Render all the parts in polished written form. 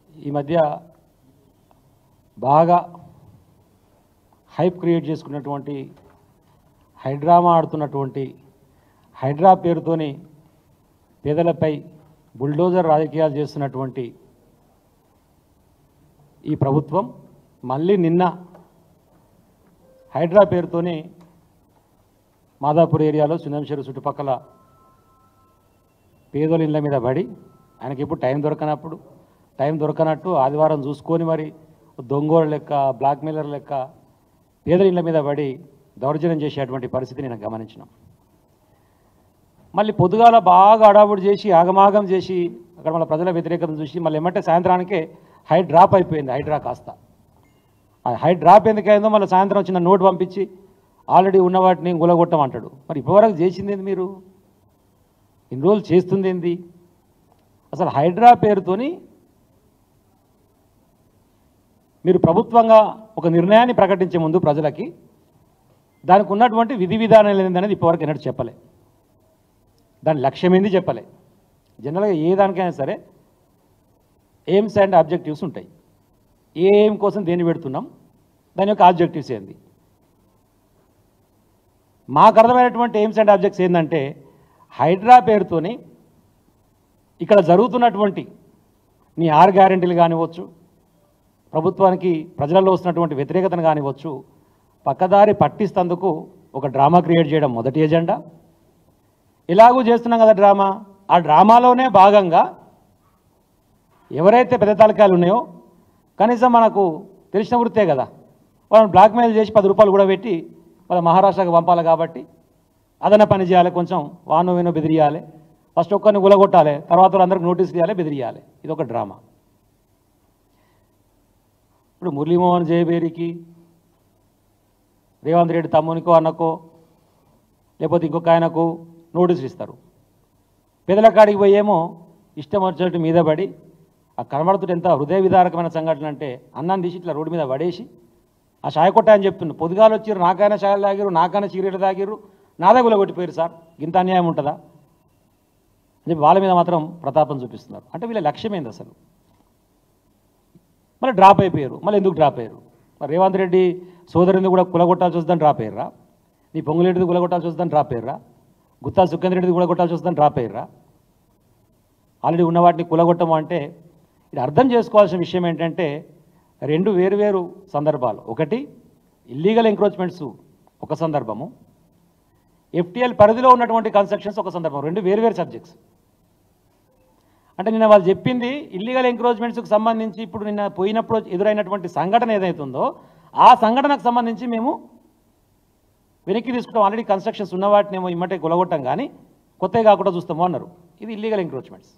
ఈ మధ్య బాగా హైప్ క్రియేట్ చేసుకున్నటువంటి హైడ్రామా ఆడుతున్నటువంటి హైడ్రా పేరుతోని పేదలపై బుల్డోజర్ రాజకీయాలు చేస్తున్నటువంటి ఈ ప్రభుత్వం మళ్ళీ నిన్న హైడ్రా పేరుతోని మాదాపూర్ ఏరియాలో సుందంశేరు చుట్టుపక్కల పేదోళ్ళ ఇళ్ళ మీద పడి ఆయనకి ఎప్పుడు టైం దొరకనట్టు ఆదివారం చూసుకొని మరి దొంగోళ్ళ లెక్క బ్లాక్మెయిలర్ లెక్క పేదల ఇళ్ళ మీద పడి దౌర్జన్యం చేసేటువంటి పరిస్థితి నేను గమనించినాం. మళ్ళీ పొద్దుగాల బాగా అడావుడు చేసి ఆగమాగం చేసి అక్కడ మళ్ళీ ప్రజల వ్యతిరేకతను చూసి మళ్ళీ ఏమంటే సాయంత్రానికే హై డ్రాప్ అయిపోయింది. హైడ్రా కాస్త హై డ్రాప్ ఎందుకైందో మళ్ళీ సాయంత్రం వచ్చిన నోటు పంపించి ఆల్రెడీ ఉన్న వాటిని గులగొట్టమంటాడు. మరి ఇప్పటివరకు చేసింది ఏంది? మీరు ఇన్ని రోజులు చేస్తుంది ఏంది? అసలు హైడ్రా పేరుతోని మీరు ప్రభుత్వంగా ఒక నిర్ణయాన్ని ప్రకటించే ముందు ప్రజలకి దానికి ఉన్నటువంటి విధి విధానాలు ఏందనేది ఇప్పటివరకు ఎన్నడూ చెప్పలే. దాని లక్ష్యం ఏంది చెప్పలే. జనరల్గా ఏ దానికైనా సరే ఎయిమ్స్ అండ్ ఆబ్జెక్టివ్స్ ఉంటాయి. ఏ ఎయిమ్ కోసం దేన్ని పెడుతున్నాం, దాని యొక్క ఆబ్జెక్టివ్స్ ఏంది. మాకు అర్థమైనటువంటి ఎయిమ్స్ అండ్ ఆబ్జెక్ట్స్ ఏంటంటే హైడ్రా పేరుతోని ఇక్కడ జరుగుతున్నటువంటి నీ 6 గ్యారెంటీలు కానివ్వచ్చు, ప్రభుత్వానికి ప్రజలలో వస్తున్నటువంటి వ్యతిరేకతను కానివ్వచ్చు, పక్కదారి పట్టిస్తందుకు ఒక డ్రామా క్రియేట్ చేయడం మొదటి ఎజెండా. ఇలాగూ చేస్తున్నాం కదా డ్రామా. ఆ డ్రామాలోనే భాగంగా ఎవరైతే పెద్ద తలకాయలు ఉన్నాయో కనీసం మనకు తెలిసిన వృత్తే కదా, వాళ్ళని బ్లాక్మెయిల్ చేసి 10 రూపాయలు కూడా పెట్టి వాళ్ళ మహారాష్ట్రకు పంపాలి కాబట్టి అదన పని చేయాలి, కొంచెం వానో వేనో బెదిరియాలి, ఫస్ట్ ఒక్కరిని గులగొట్టాలి, తర్వాత వాళ్ళందరికీ నోటీసులు ఇవ్వాలి, బెదిరియాలి. ఇది ఒక డ్రామా. ఇప్పుడు మురళీమోహన్ జయబేరికి రేవంత్ రెడ్డి తమ్మునికో అన్నకో లేకపోతే ఇంకొక ఆయనకు నోటీసులు ఇస్తారు. పేదల కాడికి పోయేమో ఇష్టం వచ్చినట్టు మీద పడి ఆ కనబడుతుంటే ఎంత హృదయ విదారకమైన సంఘటన అంటే అన్నాన్ని తీసి ఇట్లా రోడ్డు మీద పడేసి ఆ చాయ్ కొట్ట అని చెప్తున్నారు. పొద్దుగాలు వచ్చారు, నాకైనా చాయలు తాగిరు, నాకైనా సిగరెట్లు తాగిరు, నాదే గులగొట్టిపోయారు సార్, ఇంత అన్యాయం ఉంటుందా అని చెప్పి వాళ్ళ మీద మాత్రం ప్రతాపం చూపిస్తున్నారు. అంటే వీళ్ళ లక్ష్యం ఏంది అసలు? మళ్ళీ డ్రాప్ అయిపోయారు. మళ్ళీ ఎందుకు డ్రాప్ అయ్యారు? మరి రేవంత్ రెడ్డి సోదరుని కూడా కులగొట్టాల్సి వస్తుందని డ్రాప్ అయ్యారా? నీ పొంగులేటిది కులగొట్టాల్సి వస్తుందని డ్రాప్ అయ్యారా? గుత్తా సుఖేంద్ర రెడ్డిది కులగొట్టాల్సి వస్తుందని డ్రాప్ అయ్యారా? ఆల్రెడీ ఉన్న వాటిని కులగొట్టము అంటే ఇది అర్థం చేసుకోవాల్సిన విషయం ఏంటంటే 2 వేరు సందర్భాలు. ఒకటి ఇల్లీగల్ ఎంక్రోచ్మెంట్స్ ఒక సందర్భము, ఎఫ్టీఎల్ పరిధిలో ఉన్నటువంటి కన్స్ట్రక్షన్స్ ఒక సందర్భం. 2 వేరు సబ్జెక్ట్స్. అంటే నిన్న వాళ్ళు చెప్పింది ఇల్లీగల్ ఎంక్రోచ్మెంట్స్కి సంబంధించి ఇప్పుడు నిన్న పోయినప్పుడు ఎదురైనటువంటి సంఘటన ఏదైతుందో ఆ సంఘటనకు సంబంధించి మేము వెనక్కి తీసుకుంటాం. ఆల్రెడీ కన్స్ట్రక్షన్స్ ఉన్న వాటినేమో ఇమ్మటే గులగొట్టం కానీ కొత్తగా కాకుండా చూస్తామో అన్నారు. ఇది ఇల్లీగల్ ఎంక్రోచ్మెంట్స్.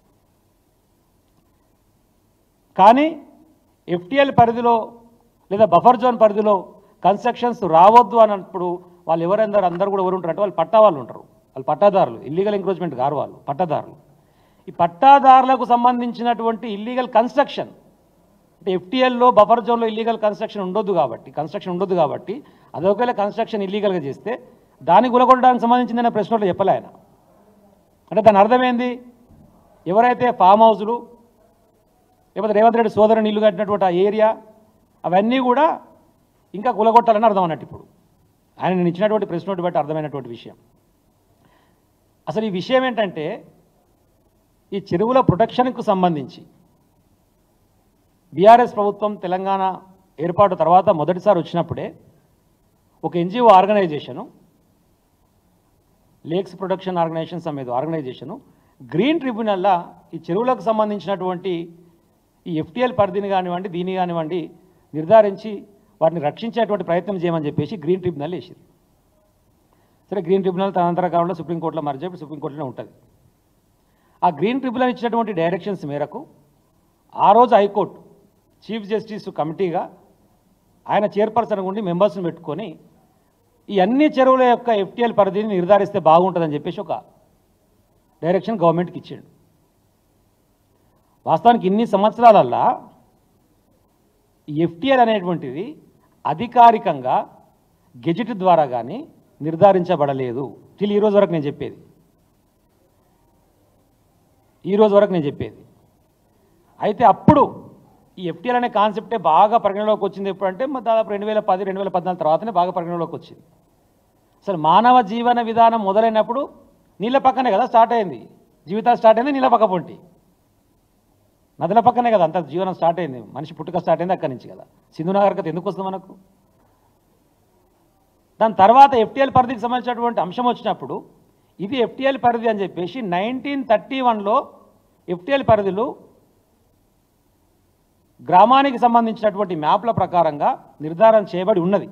కానీ ఎఫ్టీఎల్ పరిధిలో లేదా బఫర్ జోన్ పరిధిలో కన్స్ట్రక్షన్స్ రావద్దు అన్నప్పుడు వాళ్ళు అందరూ కూడా ఎవరు ఉంటారంటే వాళ్ళు పట్టా వాళ్ళు ఉంటారు. వాళ్ళు పట్టాదారులు, ఇల్లీగల్ ఎంక్రోచ్మెంట్ గారు వాళ్ళు పట్టాదారులు. ఈ పట్టాదారులకు సంబంధించినటువంటి ఇల్లీగల్ కన్స్ట్రక్షన్ అంటే ఎఫ్టీఎల్లో బఫర్ జోన్లో ఇల్లీగల్ కన్స్ట్రక్షన్ ఉండొద్దు కాబట్టి అది ఒకవేళ కన్స్ట్రక్షన్ ఇల్లీగల్గా చేస్తే దాన్ని గులగొట్టడానికి సంబంధించిందనే ప్రశ్నలో చెప్పలే ఆయన. అంటే దాని అర్థమైంది, ఎవరైతే ఫామ్ హౌజులు లేకపోతే రేవంత్ రెడ్డి సోదరుని ఇల్లు కట్టినటువంటి ఆ ఏరియా అవన్నీ కూడా ఇంకా కులగొట్టాలని అర్థం అన్నట్టు. ఇప్పుడు ఆయన నేను ఇచ్చినటువంటి ప్రెస్ నోట్ బట్టి అర్థమైనటువంటి విషయం. అసలు ఈ విషయం ఏంటంటే ఈ చెరువుల ప్రొటెక్షన్కు సంబంధించి బీఆర్ఎస్ ప్రభుత్వం తెలంగాణ ఏర్పాటు తర్వాత మొదటిసారి వచ్చినప్పుడే ఒక NGO organisation, lakes protection organisation some ఏదో ఆర్గనైజేషను గ్రీన్ ట్రిబ్యునల్లా ఈ చెరువులకు సంబంధించినటువంటి ఈ ఎఫ్టీఎల్ పరిధిని కానివ్వండి దీన్ని కానివ్వండి నిర్ధారించి వాటిని రక్షించేటువంటి ప్రయత్నం చేయమని చెప్పేసి గ్రీన్ ట్రిబ్యునల్ వేసింది. సరే, గ్రీన్ ట్రిబ్యునల్ తదనంతర కాలంలో సుప్రీంకోర్టులో మర్చి సుప్రీంకోర్టులో ఉంటుంది. ఆ గ్రీన్ ట్రిబ్యునల్ ఇచ్చినటువంటి డైరెక్షన్స్ మేరకు ఆ రోజు హైకోర్టు చీఫ్ జస్టిస్ కమిటీగా ఆయన చైర్పర్సన్ ఉండి మెంబర్స్ని పెట్టుకొని ఈ అన్ని చెరువుల యొక్క ఎఫ్టీఎల్ పరిధిని నిర్ధారిస్తే బాగుంటుందని చెప్పేసి ఒక డైరెక్షన్ గవర్నమెంట్కి ఇచ్చాడు. వాస్తవానికి ఇన్ని సంవత్సరాలల్లా ఎఫ్టీఎల్ అనేటువంటిది అధికారికంగా గెజిట్ ద్వారా కానీ నిర్ధారించబడలేదు. ఈ రోజు వరకు నేను చెప్పేది అయితే అప్పుడు ఈ ఎఫ్టీఎల్ అనే కాన్సెప్టే బాగా పరిగణలోకి వచ్చింది ఎప్పుడంటే దాదాపు 2010 2014 తర్వాతనే బాగా పరిగణలోకి వచ్చింది. అసలు మానవ జీవన విధానం మొదలైనప్పుడు నీళ్ళ పక్కనే కదా స్టార్ట్ అయింది, జీవితాలు స్టార్ట్ అయింది నీళ్ళ పక్క పొంటి, నదుల పక్కనే కదా అంత జీవనం స్టార్ట్ అయింది, మనిషి పుట్టుక స్టార్ట్ అయింది అక్కడి నుంచి కదా. సింధు నాగరికత ఎందుకు వస్తుంది మనకు? దాని తర్వాత ఎఫ్టీఎల్ పరిధికి సంబంధించినటువంటి అంశం వచ్చినప్పుడు ఇది ఎఫ్టీఎల్ పరిధి అని చెప్పేసి 1931లో ఎఫ్టీఎల్ పరిధిలో గ్రామానికి సంబంధించినటువంటి మ్యాప్ల ప్రకారంగా నిర్ధారణ చేయబడి ఉన్నది.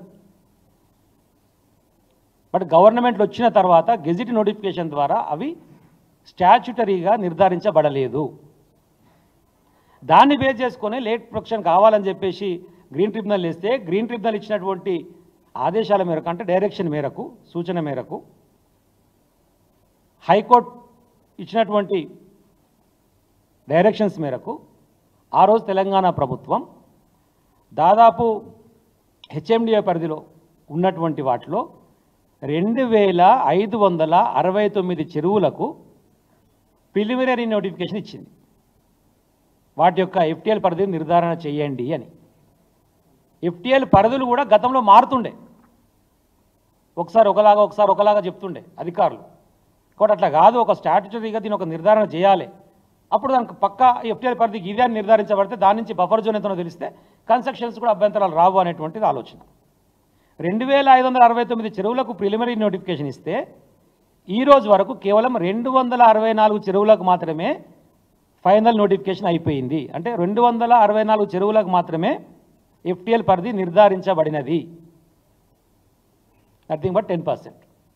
బట్ గవర్నమెంట్లు వచ్చిన తర్వాత గెజిట్ నోటిఫికేషన్ ద్వారా అవి స్టాచ్యుటరీగా నిర్ధారించబడలేదు. దాన్ని బేస్ చేసుకొని లేట్ ప్రొటెక్షన్ కావాలని చెప్పేసి గ్రీన్ ట్రిబ్యునల్ వేస్తే గ్రీన్ ట్రిబ్యునల్ ఇచ్చినటువంటి ఆదేశాల మేరకు అంటే డైరెక్షన్ మేరకు సూచన మేరకు హైకోర్టు ఇచ్చినటువంటి డైరెక్షన్స్ మేరకు ఆ రోజు తెలంగాణ ప్రభుత్వం దాదాపు హెచ్ఎండిఏ పరిధిలో ఉన్నటువంటి వాటిలో 2569 చెరువులకు ప్రిలిమినరీ నోటిఫికేషన్ ఇచ్చింది. వాటి యొక్క ఎఫ్టీఎల్ పరిధిని నిర్ధారణ చేయండి అని. ఎఫ్టీఎల్ పరిధులు కూడా గతంలో మారుతుండే, ఒకసారి ఒకలాగా చెప్తుండే అధికారులు. కాబట్టి అట్లా కాదు, ఒక స్టాట్యుటరీగా దీని ఒక నిర్ధారణ చేయాలి. అప్పుడు దానికి పక్కా ఎఫ్టీఎల్ పరిధికి ఇదే అని నిర్ధారించబడితే దాని నుంచి బఫర్ జోన్ ఎంతనో తెలిస్తే కన్స్ట్రక్షన్స్ కూడా అభ్యంతరాలు రావు అనేటువంటిది ఆలోచన. 2569 చెరువులకు ప్రిలిమినరీ నోటిఫికేషన్ ఇస్తే ఈ రోజు వరకు కేవలం 264 చెరువులకు మాత్రమే ఫైనల్ నోటిఫికేషన్ అయిపోయింది. అంటే 264 చెరువులకు మాత్రమే ఎఫ్టీఎల్ పరిధి నిర్ధారించబడినది, నథింగ్ బట్ 10%.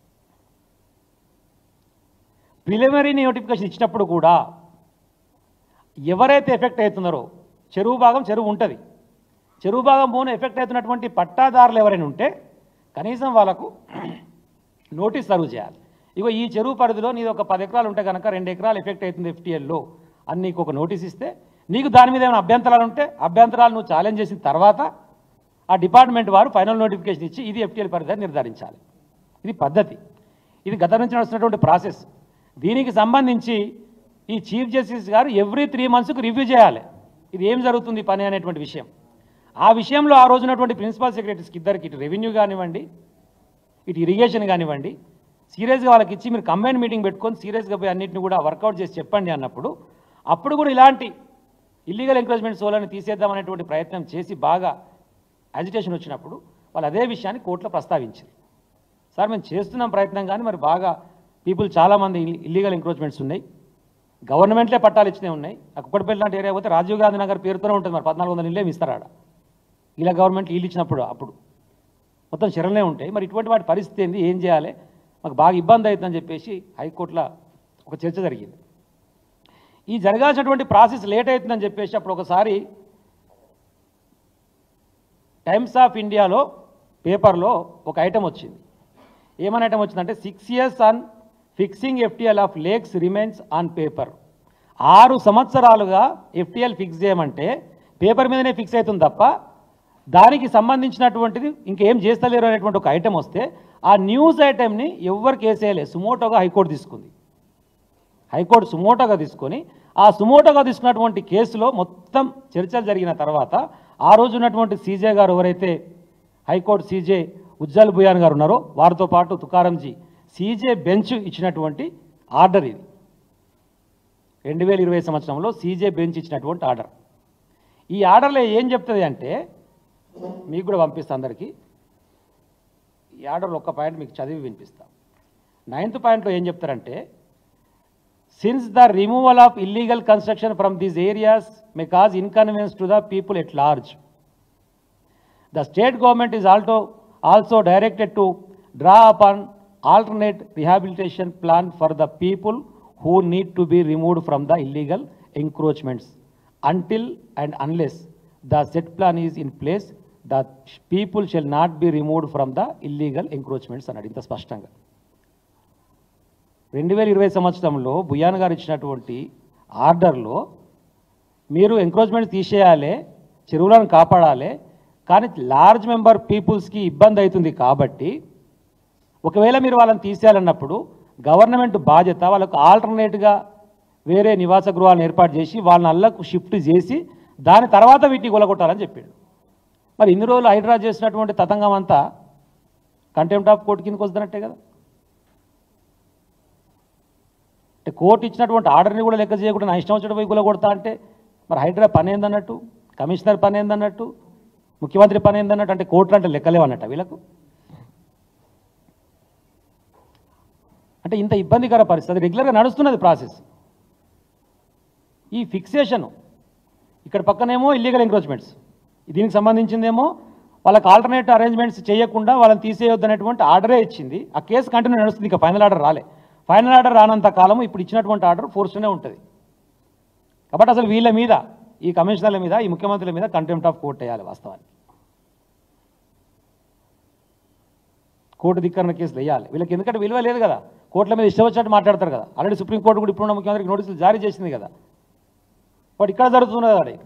ప్రిలిమినరీ నోటిఫికేషన్ ఇచ్చినప్పుడు కూడా ఎవరైతే ఎఫెక్ట్ అవుతున్నారో చెరువు భాగం చెరువు ఉంటుంది, చెరువు భాగం భూమిని ఎఫెక్ట్ అవుతున్నటువంటి పట్టాదారులు ఎవరైనా ఉంటే కనీసం వాళ్ళకు నోటీస్ సర్వ్ చేయాలి. ఇగో ఈ చెరువు పరిధిలో నీది ఒక 10 ఎకరాలు ఉంటే కనుక 2 ఎకరాలు ఎఫెక్ట్ అవుతుంది ఎఫ్టీఎల్లో అని నీకు ఒక నోటీస్ ఇస్తే, నీకు దాని మీద ఏమైనా అభ్యంతరాలు ఉంటే అభ్యంతరాలు నువ్వు ఛాలెంజ్ చేసిన తర్వాత ఆ డిపార్ట్మెంట్ వారు ఫైనల్ నోటిఫికేషన్ ఇచ్చి ఇది ఎఫ్టీఎల్ పరిధిని నిర్ధారించాలి. ఇది పద్ధతి, ఇది గత నుంచి నడుస్తున్నటువంటి ప్రాసెస్. దీనికి సంబంధించి ఈ చీఫ్ జస్టిస్ గారు ఎవ్రీ 3 మంత్స్కు రివ్యూ చేయాలి, ఇది ఏం జరుగుతుంది పని అనేటువంటి విషయం. ఆ విషయంలో ఆ రోజున్నటువంటి ప్రిన్సిపల్ సెక్రటరీస్కి ఇద్దరికి, ఇటు రెవెన్యూ కానివ్వండి ఇటు ఇరిగేషన్ కానివ్వండి, సీరియస్గా వాళ్ళకి ఇచ్చి మీరు కంబైన్ మీటింగ్ పెట్టుకొని సీరియస్గా పోయి అన్నింటిని కూడా వర్కౌట్ చేసి చెప్పండి అన్నప్పుడు అప్పుడు కూడా ఇలాంటి ఇల్లీగల్ ఎంక్రోచ్మెంట్ సోలని తీసేద్దామనేటువంటి ప్రయత్నం చేసి బాగా అజిటేషన్ వచ్చినప్పుడు వాళ్ళు అదే విషయాన్ని కోర్టులో ప్రస్తావించారు. సార్ మేము చేస్తున్నాం ప్రయత్నం కానీ మరి బాగా పీపుల్ చాలామంది ఇల్లీగల్ ఎంక్రోచ్మెంట్స్ ఉన్నాయి, గవర్నమెంట్లే పట్టాలు ఇచ్చినవి ఉన్నాయి. కుక్కడపల్లి లాంటి ఏరియా పోతే రాజీవ్ గాంధీ నగర్ పేరుతోనే ఉంటుంది, మరి 1400 ఇళ్ళేమి ఇస్తారాడ, ఇలా గవర్నమెంట్ ఇల్లు ఇచ్చినప్పుడు అప్పుడు మొత్తం చెరలనే ఉంటాయి. మరి ఇటువంటి వాటి పరిస్థితి ఏంది, ఏం చేయాలి, మాకు బాగా ఇబ్బంది అవుతుందని చెప్పేసి హైకోర్టులో ఒక చర్చ జరిగింది. ఈ జరగాల్సినటువంటి ప్రాసెస్ లేట్ అవుతుందని చెప్పేసి అప్పుడు ఒకసారి టైమ్స్ ఆఫ్ ఇండియాలో పేపర్లో ఒక ఐటమ్ వచ్చింది. ఏమని ఐటమ్ వచ్చిందంటే 6 years on fixing FTL of lakes remains on paper. 6 సంవత్సరాలుగా ఎఫ్టీఎల్ ఫిక్స్ చేయమంటే పేపర్ మీదనే ఫిక్స్ అవుతుంది తప్ప దానికి సంబంధించినటువంటిది ఇంకేం చేస్తలేరు అనేటువంటి ఒక ఐటెం వస్తే ఆ న్యూస్ ఐటెంని ఎవ్వరికి వేసేయలే, సుమోటోగా హైకోర్టు తీసుకుంది. హైకోర్టు సుమోటోగా తీసుకొని ఆ సుమోటోగా తీసుకున్నటువంటి కేసులో మొత్తం చర్చలు జరిగిన తర్వాత ఆ రోజు ఉన్నటువంటి సీజే గారు ఎవరైతే హైకోర్టు సీజే ఉజ్జల్ భుయాన్ గారు ఉన్నారో వారితో పాటు తుకారంజీ సీజే బెంచ్ ఇచ్చినటువంటి ఆర్డర్ ఇది. 2020 సంవత్సరంలో సీజే బెంచ్ ఇచ్చినటువంటి ఆర్డర్. ఈ ఆర్డర్లో ఏం చెప్తుంది అంటే మీకు కూడా పంపిస్తా అందరికీ. ఈ ఆర్డర్లో ఒక్క పాయింట్ మీకు చదివి వినిపిస్తాం. 9th పాయింట్లో ఏం చెప్తారంటే, since the removal of illegal construction from these areas may cause inconvenience to the people at large, the state government is also directed to draw upon alternate rehabilitation plan for the people who need to be removed from the illegal encroachments until and unless the set plan is in place, the people shall not be removed from the illegal encroachments అన్నాడు ఇంత స్పష్టంగా. 2020 సంవత్సరంలో భుయాన్ గారు ఇచ్చినటువంటి ఆర్డర్లో మీరు encroachments తీసేయాలి, చెరువులను కాపాడాలి, కానీ లార్జ్ మెంబర్ పీపుల్స్కి ఇబ్బంది అవుతుంది కాబట్టి ఒకవేళ మీరు వాళ్ళని తీసేయాలన్నప్పుడు గవర్నమెంట్ బాధ్యత వాళ్ళకు ఆల్టర్నేట్గా వేరే నివాస గృహాలను ఏర్పాటు చేసి వాళ్ళని అల్లకు షిఫ్ట్ చేసి దాని తర్వాత వీటిని కూలగొట్టాలని చెప్పిండు. మరి ఇన్ని రోజులు హైడ్రా చేసినటువంటి తతంగం అంతా కంటెంప్ట్ ఆఫ్ కోర్టు కిందకి వస్తున్నట్టే కదా. అంటే కోర్టు ఇచ్చినటువంటి ఆర్డర్ని కూడా లెక్క చేయకుండా నా ఇష్టం వచ్చినట్టు పోయి కూలగొడతా అంటే మరి హైడ్రా పని ఏందన్నట్టు, కమిషనర్ పని ఏందన్నట్టు, ముఖ్యమంత్రి పని ఏందన్నట్టు, అంటే కోర్టులు అంటే లెక్కలేవన్నట్ట వీళ్ళకు. అంటే ఇంత ఇబ్బందికర పరిస్థితి రెగ్యులర్గా నడుస్తున్నది ప్రాసెస్. ఈ ఫిక్సేషన్ ఇక్కడ పక్కనేమో ఇల్లీగల్ ఎంక్రోచ్మెంట్స్, దీనికి సంబంధించిందేమో వాళ్ళకి ఆల్టర్నేట్ అరేంజ్మెంట్స్ చేయకుండా వాళ్ళని తీసేయొద్దు అనేటువంటి ఆర్డరే ఇచ్చింది. ఆ కేసు కంటిన్యూ నడుస్తుంది, ఇంకా ఫైనల్ ఆర్డర్ రాలే. ఫైనల్ ఆర్డర్ రానంత కాలం ఇప్పుడు ఇచ్చినటువంటి ఆర్డర్ ఫోర్స్లోనే ఉంటుంది. కాబట్టి అసలు వీళ్ళ మీద, ఈ కమిషనర్ల మీద, ఈ ముఖ్యమంత్రుల మీద కంటెంప్ట్ ఆఫ్ కోర్ట్ వేయాలి. వాస్తవానికి కోర్టు ధిక్కరణ కేసులు వేయాలి వీళ్ళకి, ఎందుకంటే విలువ లేదు కదా. కోర్టుల మీద ఇష్టం వచ్చినట్టు మాట్లాడతారు కదా. ఆల్రెడీ సుప్రీంకోర్టు కూడా ఇప్పుడున్న ముఖ్యమంత్రికి నోటీసులు జారీ చేసింది కదా. బట్ ఇక్కడ జరుగుతున్నది అదే,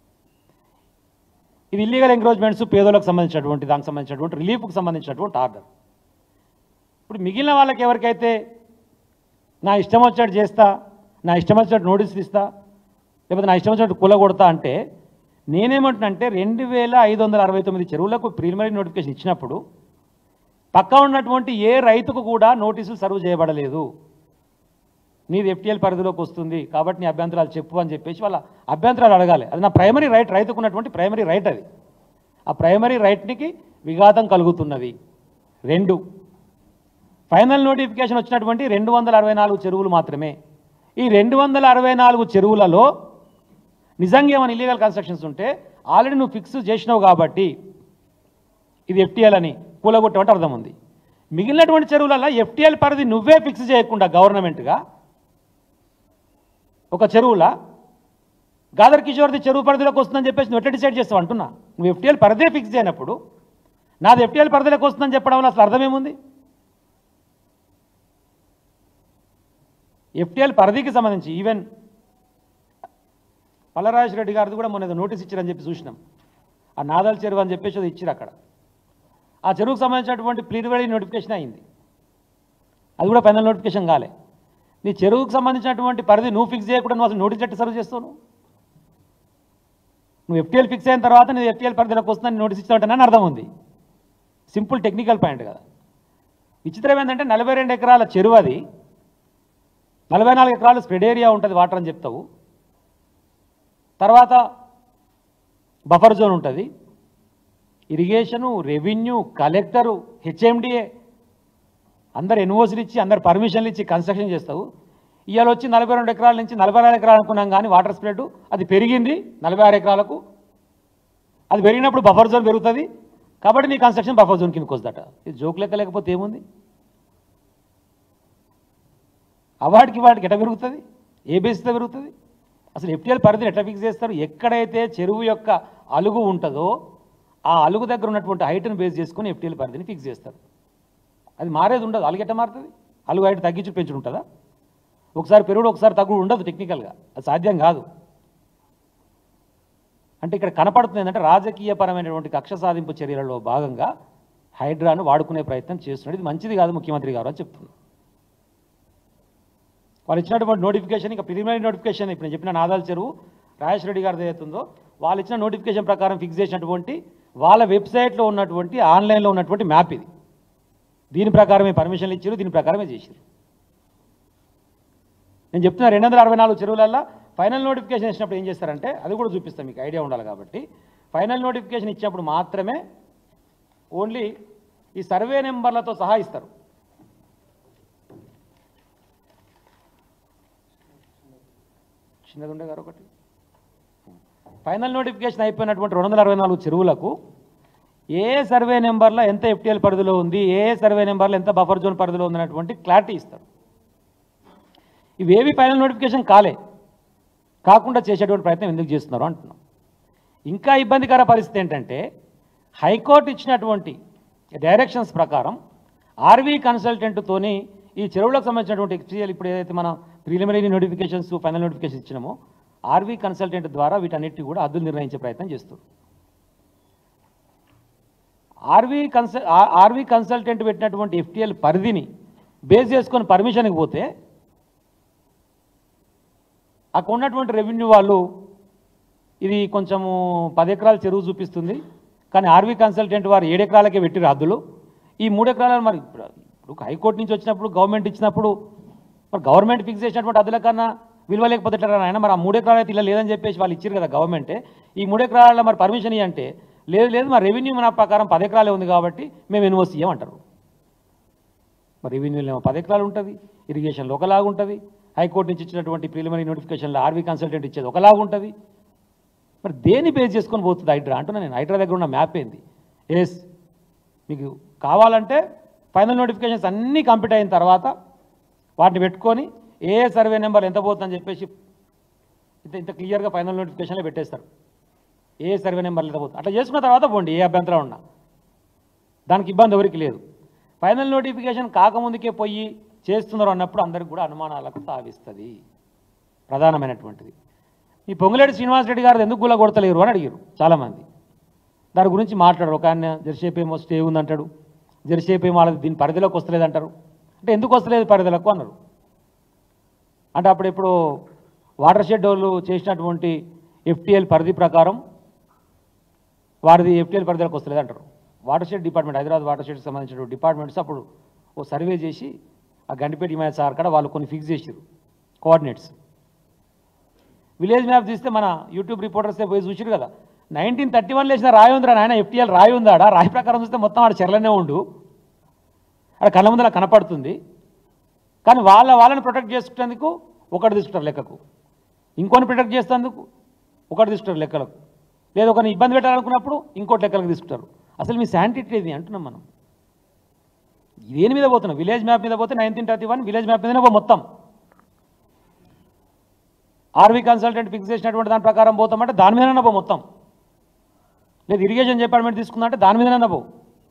ఇది ఇల్లీగల్ ఎంక్రోచ్మెంట్స్, పేదోళ్ళకు సంబంధించినటువంటి, దానికి సంబంధించినటువంటి రిలీఫ్కి సంబంధించినటువంటి ఆర్డర్. ఇప్పుడు మిగిలిన వాళ్ళకి ఎవరికైతే నా ఇష్టం వచ్చినట్టు చేస్తా, నా ఇష్టం వచ్చినట్టు నోటీసులు ఇస్తా, లేకపోతే నా ఇష్టం వచ్చినట్టు కూలగొడతా అంటే నేనేమంటున్నానంటే 2569 చెరువులకు ప్రిలిమినరీ నోటిఫికేషన్ ఇచ్చినప్పుడు పక్కా ఉన్నటువంటి ఏ రైతుకు కూడా నోటీసులు సర్వ్ చేయబడలేదు. నీది ఎఫ్టీఎల్ పరిధిలోకి వస్తుంది కాబట్టి నీ అభ్యంతరాలు చెప్పు అని చెప్పేసి వాళ్ళ అభ్యంతరాలు అడగాలి. అది నా ప్రైమరీ రైట్, రైతుకు ఉన్నటువంటి ప్రైమరీ రైట్ అది. ఆ ప్రైమరీ రైట్నికి విఘాతం కలుగుతున్నది. 2, ఫైనల్ నోటిఫికేషన్ వచ్చినటువంటి 264 చెరువులు మాత్రమే. ఈ 264 చెరువులలో నిజంగా ఏమైనా ఇల్లీగల్ కన్స్ట్రక్షన్స్ ఉంటే ఆల్రెడీ నువ్వు ఫిక్స్ చేసినావు కాబట్టి ఇది ఎఫ్టీఎల్ అని కూలగొట్టమంటే అర్థం ఉంది. మిగిలినటువంటి చెరువులలో ఎఫ్టీఎల్ పరిధి నువ్వే ఫిక్స్ చేయకుండా గవర్నమెంట్గా ఒక చెరువుల గాదర్ కిషోర్ది చెరువు పరిధిలోకి వస్తుందని చెప్పేసి నువ్వు ఎట్లా డిసైడ్ చేస్తావు అంటున్నా. నువ్వు ఎఫ్టీఎల్ పరిధే ఫిక్స్ చేయనప్పుడు నాది ఎఫ్టీఎల్ పరిధిలోకి వస్తుందని చెప్పడం వల్ల అసలు అర్థమేముంది? ఎఫ్టీఎల్ పరిధికి సంబంధించి ఈవెన్ పల్లరాజేశ్వర రెడ్డి గారిది కూడా మొన్న నోటీస్ ఇచ్చారని చెప్పి చూసినాం. ఆ నాదల్ చెరువు అని చెప్పేసి అది ఇచ్చారు అక్కడ. ఆ చెరువుకు సంబంధించినటువంటి ప్రిలిమినరీ నోటిఫికేషన్ అయింది, అది కూడా ఫైనల్ నోటిఫికేషన్ కాలే. నీ చెరువుకు సంబంధించినటువంటి పరిధి నువ్వు ఫిక్స్ చేయకుండా నువ్వు అసలు నోటీస్ ఎట్లా సర్వ్ చేస్తావు? నువ్వు ఎఫ్టీఎల్ ఫిక్స్ అయిన తర్వాత నీ ఎఫ్టీఎల్ పరిధిలోకి వస్తుందని నోటీస్ ఇస్తావంటే అర్థం ఉంది. సింపుల్ టెక్నికల్ పాయింట్ కదా. విచిత్రం ఏంటంటే 42 ఎకరాల చెరువు, అది 44 ఎకరాలు స్ప్రెడ్ ఏరియా ఉంటుంది వాటర్ అని చెప్తావు. తర్వాత బఫర్ జోన్ ఉంటుంది, ఇరిగేషను, రెవెన్యూ, కలెక్టరు, హెచ్ఎండిఏ అందరు ఎన్ఓసీలు ఇచ్చి అందరు పర్మిషన్లు ఇచ్చి కన్స్ట్రక్షన్ చేస్తావు. ఇవాళ వచ్చి 42 ఎకరాల నుంచి 46 ఎకరాలు అనుకున్నాం కానీ వాటర్ స్ప్రెడ్ అది పెరిగింది 46 ఎకరాలకు. అది పెరిగినప్పుడు బఫర్ జోన్ పెరుగుతుంది కాబట్టి నీ కన్స్ట్రక్షన్ బఫర్ జోన్ కిందకి వస్తుందట. ఇది జోక్ లెక్క లేకపోతే ఏముంది? అవార్డుకి వాటికి ఎట్లా పెరుగుతుంది? ఏ బేస్తో పెరుగుతుంది? అసలు ఎఫ్టీఎల్ పరిధిని ఎట్లా ఫిక్స్ చేస్తారు? ఎక్కడైతే చెరువు యొక్క అలుగు ఉంటుందో ఆ అలుగు దగ్గర ఉన్నటువంటి హైట్ని బేస్ చేసుకుని ఎఫ్టీఎల్ పరిధిని ఫిక్స్ చేస్తారు. అది మారేది ఉండదు. అలుగు ఎట్లా మారుతుంది? అలుగు హైట్ తగ్గించి పెంచుడు ఉంటుందా? ఒకసారి పెరుగుడు ఒకసారి తగ్గుడు ఉండదు. టెక్నికల్గా అది సాధ్యం కాదు. అంటే ఇక్కడ కనపడుతుంది ఏంటంటే రాజకీయపరమైనటువంటి కక్ష సాధింపు చర్యలలో భాగంగా హైడ్రాను వాడుకునే ప్రయత్నం చేస్తున్నాడు. ఇది మంచిది కాదు ముఖ్యమంత్రి గారు అని చెప్తున్నారు. వాళ్ళు ఇచ్చినటువంటి నోటిఫికేషన్, ఇంకా ప్రిలిమినరీ నోటిఫికేషన్ ఇప్పుడు నేను చెప్పిన నాదాల చెరువు రాజేశ్వర రెడ్డి గారిది ఏదైతుందో వాళ్ళు ఇచ్చిన నోటిఫికేషన్ ప్రకారం ఫిక్స్ చేసినటువంటి వాళ్ళ వెబ్సైట్లో ఉన్నటువంటి ఆన్లైన్లో ఉన్నటువంటి మ్యాప్ ఇది. దీని ప్రకారమే పర్మిషన్లు ఇచ్చారు, దీని ప్రకారమే చేశారు. నేను చెప్తున్నా 264 చెరువులల్లో ఫైనల్ నోటిఫికేషన్ ఇచ్చినప్పుడు ఏం చేస్తారంటే అది కూడా చూపిస్తాను, మీకు ఐడియా ఉండాలి కాబట్టి. ఫైనల్ నోటిఫికేషన్ ఇచ్చినప్పుడు మాత్రమే ఓన్లీ ఈ సర్వే నెంబర్లతో సహా ఇస్తారు. చిన్నది ఉండే గారు ఒకటి ఫైనల్ నోటిఫికేషన్ అయిపోయినటువంటి 264 చెరువులకు ఏ సర్వే నెంబర్లో ఎంత ఎఫ్టీఎల్ పరిధిలో ఉంది, ఏ సర్వే నెంబర్లో ఎంత బఫర్ జోన్ పరిధిలో ఉందన్నటువంటి క్లారిటీ ఇస్తారు. ఇవేవి ఫైనల్ నోటిఫికేషన్ కాకుండా చేసేటువంటి ప్రయత్నం ఎందుకు చేస్తున్నారు అంటున్నాం. ఇంకా ఇబ్బందికర పరిస్థితి ఏంటంటే హైకోర్టు ఇచ్చినటువంటి డైరెక్షన్స్ ప్రకారం ఆర్వీ కన్సల్టెంట్తోని ఈ చెరువులకు సంబంధించినటువంటి ఎక్స్పీరియల్ ఇప్పుడు ఏదైతే మనం ప్రిలిమినరీ నోటిఫికేషన్స్ ఫైనల్ నోటిఫికేషన్ ఇచ్చినామో ఆర్వీ కన్సల్టెంట్ ద్వారా వీటన్నిటి కూడా హద్దులు నిర్ణయించే ప్రయత్నం చేస్తారు. ఆర్వీ కన్సల్టెంట్ పెట్టినటువంటి ఎఫ్టీఎల్ పరిధిని బేస్ చేసుకొని పర్మిషన్కి పోతే అక్కడ ఉన్నటువంటి రెవెన్యూ వాళ్ళు ఇది కొంచెము 10 ఎకరాల చెరువు చూపిస్తుంది, కానీ ఆర్వీ కన్సల్టెంట్ వారు 7 ఎకరాలకే పెట్టిరు హద్దులు. ఈ 3 ఎకరాలను మరి ఇప్పుడు హైకోర్టు నుంచి వచ్చినప్పుడు గవర్నమెంట్ ఇచ్చినప్పుడు మరి గవర్నమెంట్ ఫిక్స్ చేసినటువంటి హద్దుల కన్నా విలువ లేకపోతే ఎట్లా ఆయన మరి ఆ 3 ఎకరాలు అయితే ఇలా లేదని చెప్పేసి వాళ్ళు ఇచ్చారు కదా గవర్నమెంటే. ఈ 3 ఎకరాల మరి పర్మిషన్ ఇవ్వంటే లేదు మా రెవెన్యూ మన ప్రకారం 10 ఎకరాలే ఉంది కాబట్టి మేము ఎన్ఓసి ఇవ్వమంటారు. మరి రెవెన్యూలో ఏమో 10 ఎకరాలు ఉంటుంది, ఇరిగేషన్లో ఒకలాగా ఉంటుంది, హైకోర్టు నుంచి ఇచ్చినటువంటి ప్రిలిమినరీ నోటిఫికేషన్లో ఆర్వీ కన్సల్టెంట్ ఇచ్చేది ఒకలాగా ఉంటుంది. మరి దేన్ని బేస్ చేసుకొని పోతుంది హైడ్రా అంటున్నా నేను. హైడ్రా దగ్గర ఉన్న మ్యాప్ ఏంది? ఎస్ మీకు కావాలంటే ఫైనల్ నోటిఫికేషన్స్ అన్నీ కంప్లీట్ అయిన తర్వాత వాటిని పెట్టుకొని ఏ సర్వే నెంబర్ ఎంత పోతుందని చెప్పేసి ఇంత క్లియర్గా ఫైనల్ నోటిఫికేషన్లో పెట్టేస్తారు. ఏ సర్వే నెంబర్లు ఎంత పోతుంది అట్లా చేసుకున్న తర్వాత పోండి, ఏ అభ్యంతరం ఉన్నా దానికి ఇబ్బంది ఎవరికి లేదు. ఫైనల్ నోటిఫికేషన్ కాకముందుకే పోయి చేస్తున్నారు అన్నప్పుడు అందరికి కూడా అనుమానాలకు తావిస్తుంది. ప్రధానమైనటువంటిది ఈ పొంగులేటి శ్రీనివాసరెడ్డి గారు ఎందుకు గుల్ల కొడతలేరు అని అడిగారు చాలామంది. దాని గురించి మాట్లాడరు. ఒక ఆయన జెర్సేపు ఏమో స్టే ఉందంటాడు, జెర్సేపు ఏమో వాళ్ళది దీని పరిధిలోకి వస్తలేదు అంటారు. అంటే ఎందుకు వస్తలేదు పరిధిలోకి అన్నారు. అంటే అప్పుడు ఇప్పుడు వాటర్ షెడ్ వాళ్ళు చేసినటువంటి ఎఫ్టీఎల్ పరిధి ప్రకారం వారిది ఎఫ్టీఎల్ పరిధిలోకి వస్తలేదు అంటారు. Watershed department, Hyderabad water షెడ్కి సంబంధించిన డిపార్ట్మెంట్స్ అప్పుడు ఓ సర్వే చేసి ఆ గండిపేట హిమాయత్ సార్ కాడ వాళ్ళు కొన్ని ఫిక్స్ చేసారు కోఆర్డినేట్స్. విలేజ్ మ్యాప్ తీస్తే మన యూట్యూబ్ రిపోర్టర్సే పోయి చూసారు కదా, 1931 లేచిన రాయి ఉందిరా నాయన, ఎఫ్టీఎల్ రాయి ఉందాడా, రాయి ప్రకారం చూస్తే మొత్తం ఆడ చెర్లనే ఉండు, అక్కడ కళ్ళ ముందర కనపడుతుంది. కానీ వాళ్ళని ప్రొటెక్ట్ చేసుకునేందుకు ఒకటి తీసుకుంటారు లెక్కకు, ఇంకొని ప్రొటెక్ట్ చేసేందుకు ఒకటి తీసుకుంటారు లెక్కలకు, లేదా ఒకరిని ఇబ్బంది పెట్టాలనుకున్నప్పుడు ఇంకోటి లెక్కలకు తీసుకుంటారు. అసలు మీ శాంటిటీ ఏది అంటున్నాం మనం. దేని మీద పోతున్నాం? విలేజ్ మ్యాప్ మీద పోతే 1931 విలేజ్ మ్యాప్ మీదనే మొత్తం. ఆర్వీ కన్సల్టెంట్ ఫిక్స్ చేసినటువంటి దాని ప్రకారం పోతామంటే దాని మీదనే పో మొత్తం. లేదు ఇరిగేషన్ డిపార్ట్మెంట్ తీసుకుందంటే దాని మీదనే పో.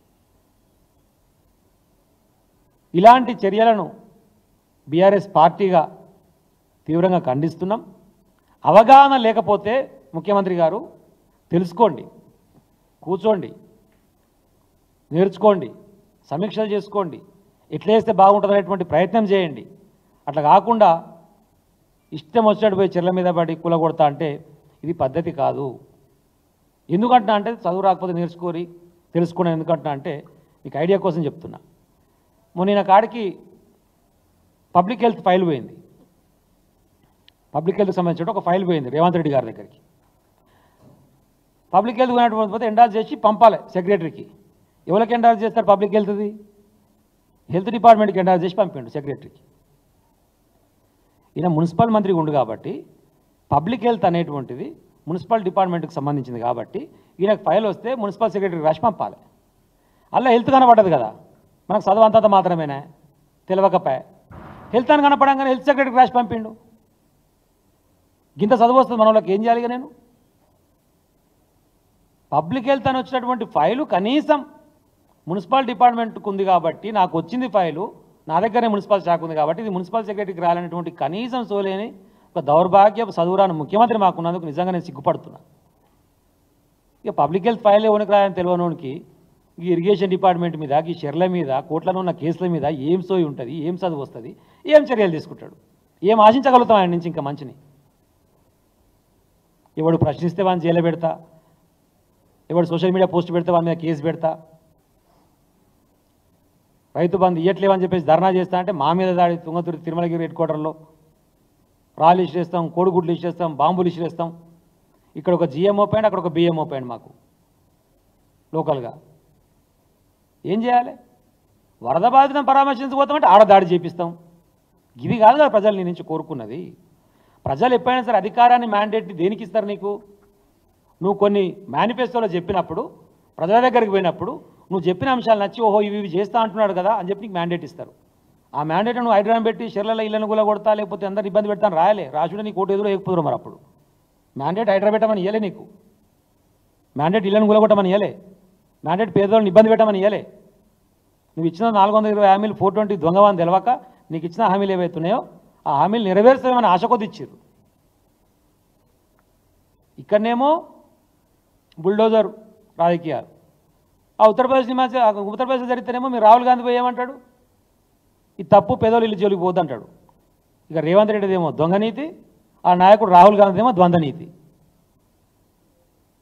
ఇలాంటి చర్యలను బీఆర్ఎస్ పార్టీగా తీవ్రంగా ఖండిస్తున్నాం. అవగాహన లేకపోతే ముఖ్యమంత్రి గారు తెలుసుకోండి, కూర్చోండి, నేర్చుకోండి, సమీక్షలు చేసుకోండి, ఎట్లా చేస్తే బాగుంటుంది అనేటువంటి ప్రయత్నం చేయండి. అట్లా కాకుండా ఇష్టం వచ్చినట్టు పోయి చెర్ల మీద పడి కూలగొడతా అంటే ఇది పద్ధతి కాదు. ఎందుకంటున్నా అంటే చదువు రాకపోతే నేర్చుకోరి తెలుసుకోండి. ఎందుకంటున్నా అంటే మీకు ఐడియా కోసం చెప్తున్నా. మొన్న కాడికి పబ్లిక్ హెల్త్ ఫైల్ పోయింది, పబ్లిక్ హెల్త్కి సంబంధించిన ఒక ఫైల్ పోయింది రేవంత్ రెడ్డి గారి దగ్గరికి. పబ్లిక్ హెల్త్ పోయినటువంటి ఎండార్జ్ చేసి పంపాలి సెక్రటరీకి. ఎవరికి ఎండార్జ్ చేస్తారు? పబ్లిక్ హెల్త్ది హెల్త్ డిపార్ట్మెంట్కి ఎండార్జ్ చేసి పంపిండు సెక్రటరీకి. ఈయన మున్సిపల్ మంత్రిగా ఉండు కాబట్టి పబ్లిక్ హెల్త్ అనేటువంటిది మున్సిపల్ డిపార్ట్మెంట్కి సంబంధించింది కాబట్టి ఈయనకు ఫైల్ వస్తే మున్సిపల్ సెక్రటరీకి రాసి పంపాలి. అలా హెల్త్ కనపడదు కదా, మనకు చదువు అంతంత మాత్రమేనా, తెలియకపోయా. హెల్త్ అని కనపడంగానే హెల్త్ సెక్రటరీకి రాసి పంపిండు. గింత చదువు వస్తుంది మన వాళ్ళకి, ఏం చేయాలి నేను? పబ్లిక్ హెల్త్ అని వచ్చినటువంటి ఫైలు కనీసం మున్సిపల్ డిపార్ట్మెంట్కి ఉంది కాబట్టి నాకు వచ్చింది ఫైలు, నా దగ్గరే మున్సిపల్ శాఖ ఉంది కాబట్టి ఇది మున్సిపల్ సెక్రటరీకి రాలనేటువంటి కనీసం సోలేని ఒక దౌర్భాగ్యపు చదువురాని ముఖ్యమంత్రి మాకున్నందుకు నిజంగా నేను సిగ్గుపడుతున్నా. ఇక పబ్లిక్ హెల్త్ ఫైల్ ఎవరికి రాయని తెలియనోనికి ఈ ఇరిగేషన్ డిపార్ట్మెంట్ మీద, ఈ షెర్ల మీద, కోట్లలో ఉన్న కేసుల మీద ఏం సోయి ఉంటుంది, ఏం చదువు వస్తుంది, ఏం చర్యలు తీసుకుంటాడు, ఏం ఆశించగలుగుతాం ఆయన నుంచి ఇంకా మంచిని? ఎవడు ప్రశ్నిస్తే వాడిని జైలు పెడతా, ఎవడు సోషల్ మీడియా పోస్ట్ పెడితే వాడి మీద కేసు పెడతా, రైతు బంధు ఇయ్యట్లేవని చెప్పేసి ధర్నా చేస్తా అంటే మా మీద దాడి, తుంగతుర్తి తిరుమలగిరి హెడ్ క్వార్టర్లో రాళ్ళు ఇసిరేస్తాం, కోడిగుడ్లు ఇసిరేస్తాం, బాంబులు ఇసిరేస్తాం. ఇక్కడ ఒక జిఎంఓ పాయింట్, అక్కడ ఒక బిఎంఓ పాయింట్ మాకు లోకల్గా. ఏం చేయాలి? వరద బాధితులను పరామర్శించబోతామంటే ఆడ దాడి చేపిస్తాం. ఇది కాదు కదా ప్రజలు నీ నుంచి కోరుకున్నది. ప్రజలు ఎప్పుడైనా సరే అధికారాన్ని మ్యాండేట్ని దేనికి ఇస్తారు నీకు? నువ్వు కొన్ని మేనిఫెస్టోలో చెప్పినప్పుడు, ప్రజల దగ్గరికి పోయినప్పుడు నువ్వు చెప్పిన అంశాలు నచ్చి ఓహో ఇవి చేస్తా అంటున్నాడు కదా అని చెప్పి నీకు మ్యాండేట్ ఇస్తారు. ఆ మ్యాండేట్ నువ్వు హైడ్రాన్ పెట్టి షెర్లలో ఇళ్ళను కూడా కొడతా, లేకపోతే అందరు ఇబ్బంది పెడతాను రాయలే, రాజుడే నీకు ఓటు ఎదురు వేయకపోదురు. మరి అప్పుడు మ్యాండేట్ హైడ్రా పెట్టమని ఇవ్వలే నీకు, మ్యాండేట్ ఇళ్ళను కూలగొట్టమని ఇవ్వలే, మ్యాండేట్ పేదవాళ్ళని ఇబ్బంది పెట్టమని ఇవ్వలే. నువ్వు ఇచ్చిన 420 హామీలు 420 దొంగవాన్ని తెలవక నీకు ఇచ్చిన హామీలు ఏవైతున్నాయో ఆ హామీలు నెరవేర్చామని ఆశ కొద్ది ఇచ్చారు. ఇక్కడనేమో బుల్డోజర్ రాజకీయాలు. ఆ ఉత్తరప్రదేశ్ జరిగితేనేమో మీరు రాహుల్ గాంధీ పోయి ఏమంటాడు? ఈ తప్పు పేదోళ్ళు ఇల్లు జోలికి పోద్దంటాడు. ఇక రేవంత్ రెడ్డిదేమో దొంగ నీతి, ఆ నాయకుడు రాహుల్ గాంధీదేమో ద్వంద్వ నీతి.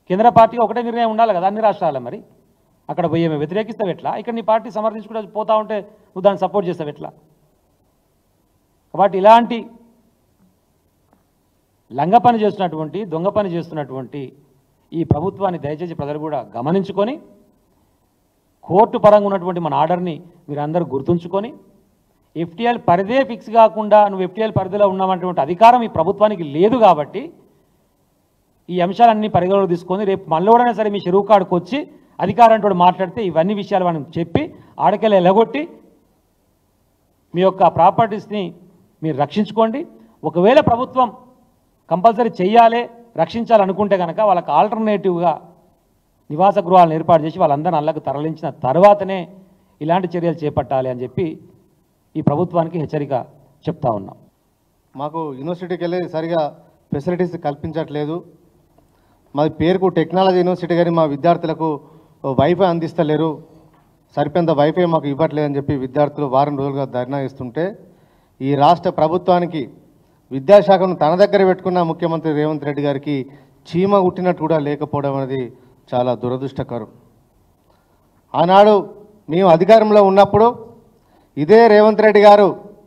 కేంద్ర పార్టీగా ఒకటే నిర్ణయం ఉండాలి కదా అన్ని రాష్ట్రాల. మరి అక్కడ పోయి మేము వ్యతిరేకిస్తావు ఎట్లా? ఇక్కడ నీ పార్టీ సమర్థించుకుంటూ పోతా ఉంటే నువ్వు దాన్ని సపోర్ట్ చేస్తావు ఎట్లా? కాబట్టి ఇలాంటి లంగ పని చేస్తున్నటువంటి దొంగ పని చేస్తున్నటువంటి ఈ ప్రభుత్వాన్ని దయచేసి ప్రజలు కూడా గమనించుకొని కోర్టు పరంగా ఉన్నటువంటి మన ఆర్డర్ని మీరు అందరూ గుర్తుంచుకొని ఎఫ్టీఎల్ పరిధే ఫిక్స్ కాకుండా నువ్వు ఎఫ్టీఎల్ పరిధిలో ఉన్నామన్నటువంటి అధికారం ఈ ప్రభుత్వానికి లేదు. కాబట్టి ఈ అంశాలన్నీ పరిగణలోకి తీసుకొని రేపు మళ్ళీ కూడా సరే మీ చెరువు కాడికి వచ్చి అధికారంతో మాట్లాడితే ఇవన్నీ విషయాలు మనం చెప్పి ఆడకెళ్ళి ఎలగొట్టి మీ యొక్క ప్రాపర్టీస్ని మీరు రక్షించుకోండి. ఒకవేళ ప్రభుత్వం కంపల్సరీ చెయ్యాలి రక్షించాలనుకుంటే కనుక వాళ్ళకి ఆల్టర్నేటివ్గా నివాస గృహాలను ఏర్పాటు చేసి వాళ్ళందరినీ అల్లకు తరలించిన తర్వాతనే ఇలాంటి చర్యలు చేపట్టాలి అని చెప్పి ఈ ప్రభుత్వానికి హెచ్చరిక చెప్తా ఉన్నాం. మాకు యూనివర్సిటీకి వెళ్ళి సరిగా ఫెసిలిటీస్ కల్పించట్లేదు. మాది పేరుకు టెక్నాలజీ యూనివర్సిటీ కానీ మా విద్యార్థులకు వైఫై అందిస్తలేరు, సరిపోయేంత వైఫై మాకు ఇవ్వట్లేదని చెప్పి విద్యార్థులు వారం రోజులుగా ధర్నా ఇస్తుంటే ఈ రాష్ట్ర ప్రభుత్వానికి విద్యాశాఖను తన దగ్గర పెట్టుకున్న ముఖ్యమంత్రి రేవంత్ రెడ్డి గారికి చీమ కుట్టినట్టు కూడా లేకపోవడం అనేది చాలా దురదృష్టకరం. ఆనాడు మేము అధికారంలో ఉన్నప్పుడు ఇదే రేవంత్ రెడ్డి గారు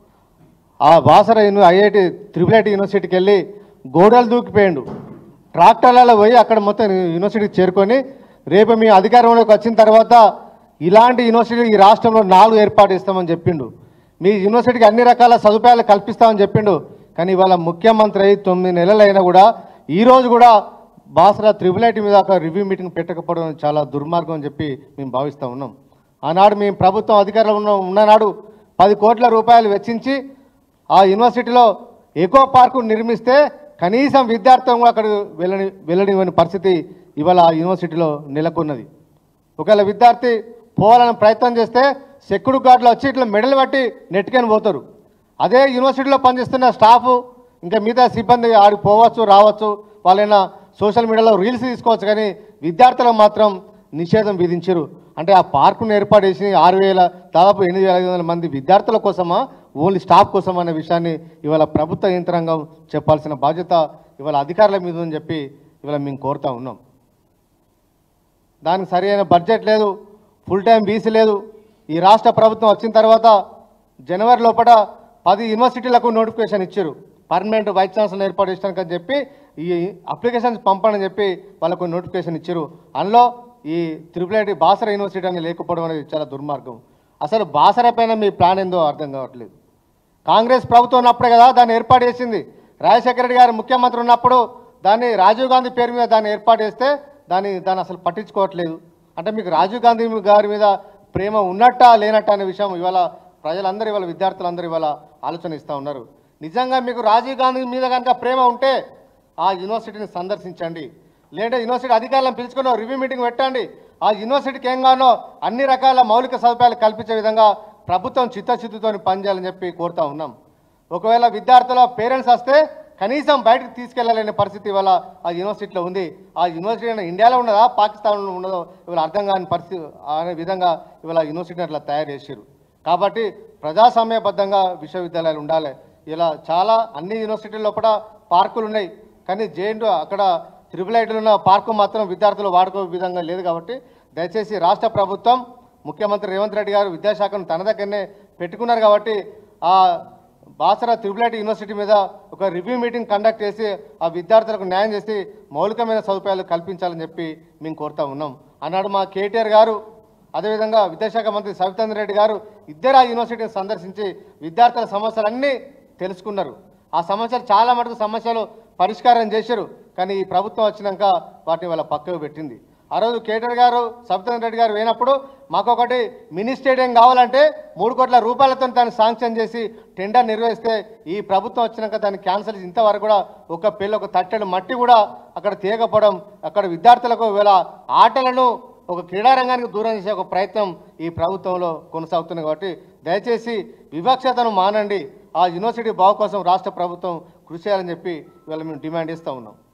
ఆ బాసర ఐఐటి త్రిపుల్ యూనివర్సిటీకి వెళ్ళి గోడలు దూకిపోయాడు. ట్రాక్టర్లలో పోయి అక్కడ మొత్తం యూనివర్సిటీకి చేరుకొని రేపు మీ అధికారంలోకి వచ్చిన తర్వాత ఇలాంటి యూనివర్సిటీ ఈ రాష్ట్రంలో 4 ఏర్పాటు ఇస్తామని చెప్పిండు. మీ యూనివర్సిటీకి అన్ని రకాల సదుపాయాలు కల్పిస్తామని చెప్పిండు. కానీ ఇవాళ ముఖ్యమంత్రి 9 నెలలు అయినా కూడా ఈరోజు కూడా బాసర త్రిపుల్ ఐటీ మీద ఒక రివ్యూ మీటింగ్ పెట్టకపోవడం చాలా దుర్మార్గం అని చెప్పి మేము భావిస్తూ ఉన్నాం. ఆనాడు మేము ప్రభుత్వం అధికారంలో ఉన్ననాడు 10 కోట్ల రూపాయలు వెచ్చించి ఆ యూనివర్సిటీలో ఎకో పార్కు నిర్మిస్తే కనీసం విద్యార్థులు అక్కడ వెళ్ళనివ్వని పరిస్థితి ఇవాళ ఆ యూనివర్సిటీలో నెలకొన్నది. ఒకవేళ విద్యార్థి పోవాలని ప్రయత్నం చేస్తే సెక్యూరిటీ గార్డులు వచ్చి ఇట్లా మెడలు పట్టి నెట్టుకొని పోతారు. అదే యూనివర్సిటీలో పనిచేస్తున్న స్టాఫ్ ఇంకా మిగతా సిబ్బంది ఆడికి పోవచ్చు రావచ్చు, వాళ్ళైనా సోషల్ మీడియాలో రీల్స్ తీసుకోవచ్చు, కానీ విద్యార్థులకు మాత్రం నిషేధం విధించారు. అంటే ఆ పార్కును ఏర్పాటు చేసి 6,000 దాదాపు 8,500 మంది విద్యార్థుల కోసమా ఓన్లీ స్టాఫ్ కోసం అనే విషయాన్ని ఇవాళ ప్రభుత్వ యంత్రాంగం చెప్పాల్సిన బాధ్యత ఇవాళ అధికారుల మీద అని చెప్పి ఇవాళ మేము కోరుతా ఉన్నాం. దానికి సరైన బడ్జెట్ లేదు, ఫుల్ టైం బీసీ లేదు. ఈ రాష్ట్ర ప్రభుత్వం వచ్చిన తర్వాత జనవరి లోపల 10 యూనివర్సిటీలకు నోటిఫికేషన్ ఇచ్చారు పర్మనెంట్ వైస్ ఛాన్సలర్ ఏర్పాటు చేయడానికి అని చెప్పి ఈ అప్లికేషన్స్ పంపని చెప్పి వాళ్ళకు నోటిఫికేషన్ ఇచ్చారు. అందులో ఈ త్రిపుల్ ఐటీ బాసర యూనివర్సిటీ అని లేకపోవడం అనేది చాలా దుర్మార్గం. అసలు బాసర పైన మీ ప్లాన్ ఏందో అర్థం కావట్లేదు. కాంగ్రెస్ ప్రభుత్వం ఉన్నప్పుడే కదా దాన్ని ఏర్పాటు చేసింది. రాజశేఖర రెడ్డి గారు ముఖ్యమంత్రి ఉన్నప్పుడు దాన్ని రాజీవ్ గాంధీ పేరు మీద దాన్ని ఏర్పాటు చేస్తే దాన్ని అసలు పట్టించుకోవట్లేదు. అంటే మీకు రాజీవ్ గాంధీ గారి మీద ప్రేమ ఉన్నట్టా లేనట్టా అనే విషయం ఇవాళ ప్రజలందరూ ఇవాళ విద్యార్థులందరూ ఇవాళ ఆలోచన ఇస్తూ ఉన్నారు. నిజంగా మీకు రాజీవ్ గాంధీ మీద కనుక ప్రేమ ఉంటే ఆ యూనివర్సిటీని సందర్శించండి, లేదంటే యూనివర్సిటీ అధికారులను పిలుచుకుని రివ్యూ మీటింగ్ పెట్టండి. ఆ యూనివర్సిటీకి ఏం గానో అన్ని రకాల మౌలిక సదుపాయాలు కల్పించే విధంగా ప్రభుత్వం చిత్తశుద్ధితో పనిచేయాలని చెప్పి కోరుతా ఉన్నాం. ఒకవేళ విద్యార్థుల పేరెంట్స్ వస్తే కనీసం బయటకు తీసుకెళ్లలేని పరిస్థితి ఇవాళ ఆ యూనివర్సిటీలో ఉంది. ఆ యూనివర్సిటీ ఇండియాలో ఉన్నదా పాకిస్తాన్లో ఉన్నదో ఇవాళ అర్థం కాని పరిస్థితి అనే విధంగా ఇవాళ యూనివర్సిటీని అట్లా తయారు చేశారు. కాబట్టి ప్రజాస్వామ్యబద్ధంగా విశ్వవిద్యాలయాలు ఉండాలి. ఇలా చాలా అన్ని యూనివర్సిటీల్లో కూడా పార్కులు ఉన్నాయి, కానీ జేఎన్‌యూ అక్కడ త్రిపుల్ ఐటీలో ఉన్న పార్కు మాత్రం విద్యార్థులు వాడుకో విధంగా లేదు. కాబట్టి దయచేసి రాష్ట్ర ప్రభుత్వం ముఖ్యమంత్రి రేవంత్ రెడ్డి గారు విద్యాశాఖను తన దగ్గరనే పెట్టుకున్నారు. కాబట్టి ఆ బాసర త్రిపుల్ ఐటీ యూనివర్సిటీ మీద ఒక రివ్యూ మీటింగ్ కండక్ట్ చేసి ఆ విద్యార్థులకు న్యాయం చేసి మౌలికమైన సదుపాయాలు కల్పించాలని చెప్పి మేము కోరుతా ఉన్నాం. ఆనాడు మా కేటీఆర్ గారు అదేవిధంగా విద్యాశాఖ మంత్రి సవితాంద్ర రెడ్డి గారు ఇద్దరు ఆ యూనివర్సిటీని సందర్శించి విద్యార్థుల సమస్యలన్నీ తెలుసుకున్నారు. ఆ సమస్యలు చాలా మటుకు సమస్యలు పరిష్కారం చేశారు. కానీ ఈ ప్రభుత్వం వచ్చినాక వాటిని వాళ్ళ పక్కకు పెట్టింది. ఆ రోజు కేటీఆర్ గారు సవితాంద్ర రెడ్డి గారు పోయినప్పుడు మాకొకటి మినీ స్టేడియం కావాలంటే 3 కోట్ల రూపాయలతో దాన్ని శాంక్షన్ చేసి టెండర్ నిర్వహిస్తే ఈ ప్రభుత్వం వచ్చినాక దాన్ని క్యాన్సిల్ చేసి ఇంతవరకు కూడా ఒక తట్టెడు మట్టి కూడా అక్కడ తీయకపోవడం, అక్కడ విద్యార్థులకు వీళ్ళ ఆటలను ఒక క్రీడారంగానికి దూరం చేసే ఒక ప్రయత్నం ఈ ప్రభుత్వంలో కొనసాగుతుంది. కాబట్టి దయచేసి వివక్షతను మానండి. ఆ యూనివర్సిటీ బాగు కోసం రాష్ట్ర ప్రభుత్వం కృషి చేయాలని చెప్పి ఇవాళ మేము డిమాండ్ చేస్తూ ఉన్నాం.